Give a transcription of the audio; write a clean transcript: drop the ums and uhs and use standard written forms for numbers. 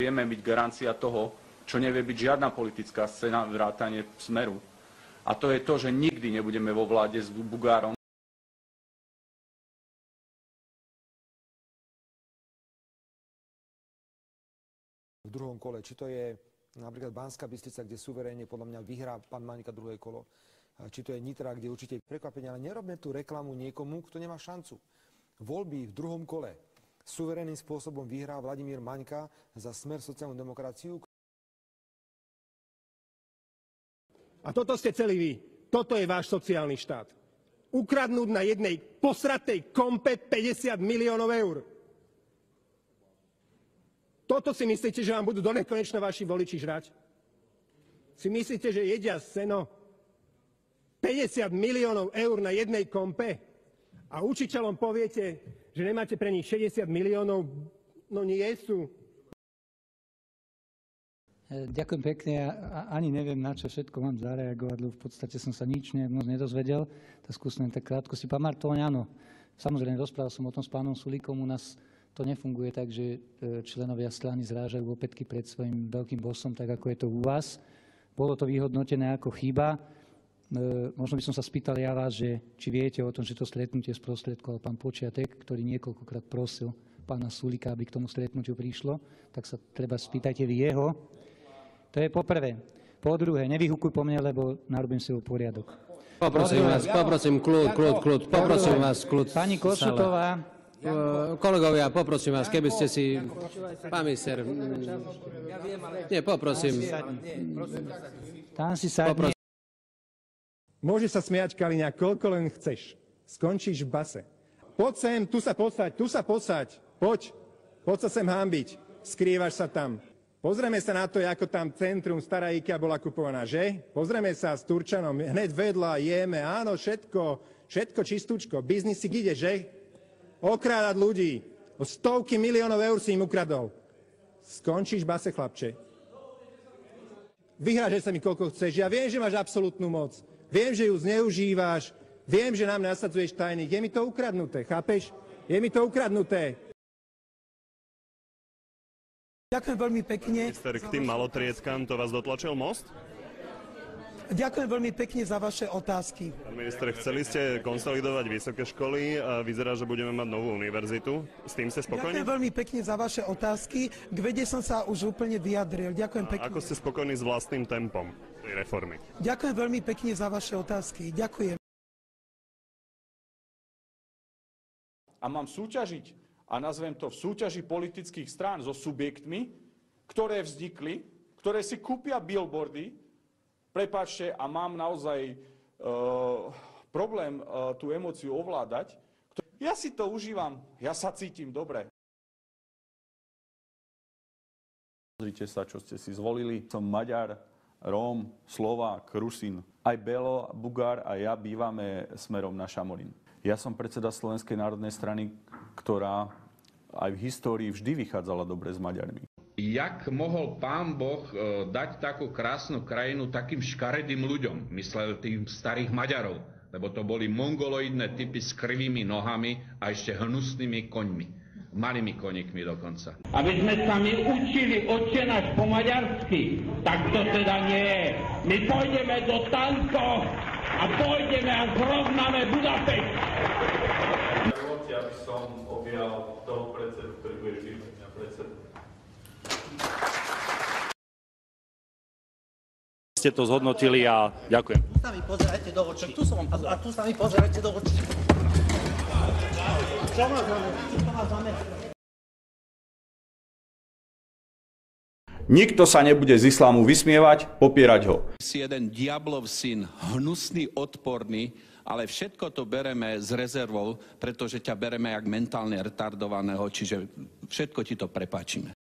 vieme byť garancia toho, čo nevie byť žiadna politická scéna vrátane Smeru. A to je to, že nikdy nebudeme vo vláde s Bugárom. V druhom kole, či to je napríklad Banská Bystrica, kde suverénne podľa mňa vyhrá pán Maňka druhé kolo, či to je Nitra, kde určite prekvapenie, ale nerobme tú reklamu niekomu, kto nemá šancu. Voľby v druhom kole suverénnym spôsobom vyhrá Vladimír Maňka za Smer sociálnu demokraciu. A toto ste celí vy. Toto je váš sociálny štát. Ukradnúť na jednej posratej kompe 50 miliónov eur. Toto si myslíte, že vám budú donekonečna vaši voliči žrať? Si myslíte, že jedia seno? 50 miliónov eur na jednej kompe? A učiteľom poviete, že nemáte pre nich 60 miliónov? No nie sú. Ďakujem pekne. Ani neviem, na čo všetko mám zareagovať, lebo v podstate som sa nič moc nedozvedel. Tak skúsim tak krátko si pamatovať. Áno, samozrejme, rozprával som o tom s pánom Sulíkom. U nás to nefunguje tak, že členovia strany zrážajú opätky pred svojím veľkým bosom, tak ako je to u vás. Bolo to vyhodnotené ako chyba. Možno by som sa spýtal ja vás, že či viete o tom, že to stretnutie sprostredkoval pán Počiatek, ktorý niekoľkokrát prosil pána Sulíka, aby k tomu stretnutiu prišlo, tak sa treba spýtajte vy jeho. To je po prvé. Po druhé, nevyhúkuj po mne, lebo narobím si poriadok. Poprosím vás, kľud. Poprosím vás, kľud. Pani Kossutová. Kolegovia, poprosím vás, keby ste si... Pán minister... Nie, poprosím. Tam si sadne. Môže sa smiať, Kaliňák, koľko len chceš. Skončíš v base. Poď sem, tu sa posaď. Poď sa sem hanbiť. Skrývaš sa tam. Pozrieme sa na to, ako tam centrum stará IKEA bola kupovaná, že? Pozrieme sa s Turčanom, hneď vedľa, jeme, áno, všetko čistúčko. Biznisík ide, že? Okrádať ľudí. O stovky miliónov eur si im ukradol. Skončíš v base, chlapče. Vyhrážaj sa mi, koľko chceš. Ja viem, že máš absolútnu moc. Viem, že ju zneužíváš. Viem, že nám nasadzuješ tajných. Je mi to ukradnuté, chápeš? Je mi to ukradnuté. Ďakujem veľmi pekne. Minister, k tým malotriedkám, to vás dotlačil Most? Ďakujem veľmi pekne za vaše otázky. Pán minister, chceli ste konsolidovať vysoké školy a vyzerá, že budeme mať novú univerzitu. S tým ste spokojní? Ďakujem veľmi pekne za vaše otázky. K vede som sa už úplne vyjadril. Ďakujem pekne. Ako ste spokojní s vlastným tempom tej reformy? Ďakujem veľmi pekne za vaše otázky. Ďakujem. A mám súťažiť, a nazvem to v súťaži politických strán so subjektmi, ktoré vznikli, ktoré si kúpia billboardy, prepáčte, a mám naozaj problém tú emóciu ovládať. Ja si to užívam, ja sa cítim dobre. Pozrite sa, čo ste si zvolili. Som Maďar, Róm, Slovák, Rusín. Aj Belo, Bugár a ja bývame smerom na Šamorín. Ja som predseda Slovenskej národnej strany, ktorá aj v histórii vždy vychádzala dobre s Maďarmi. Jak mohol pán Boh dať takú krásnu krajinu takým škaredým ľuďom, myslel tým starých Maďarov, lebo to boli mongoloidné typy s krivými nohami a ešte hnusnými koňmi, malými koníkmi dokonca. Aby sme sa my učili Otčenáš po maďarsky, tak to teda nie je. My pôjdeme do tankov a pôjdeme a zrovnáme Budapešť. Ja by som objal toho predsedu, ktorý bude vždy na predsedu. Ste to zhodnotili a ďakujem. Tu sa mi pozerajte do očí. A tu sa mi pozerajte do očí. Čo má znamená? Nikto sa nebude z islámu vysmievať, popierať ho. Si jeden diablov syn, hnusný, odporný, ale všetko to bereme s rezervou, pretože ťa bereme jak mentálne retardovaného, čiže všetko ti to prepáčime.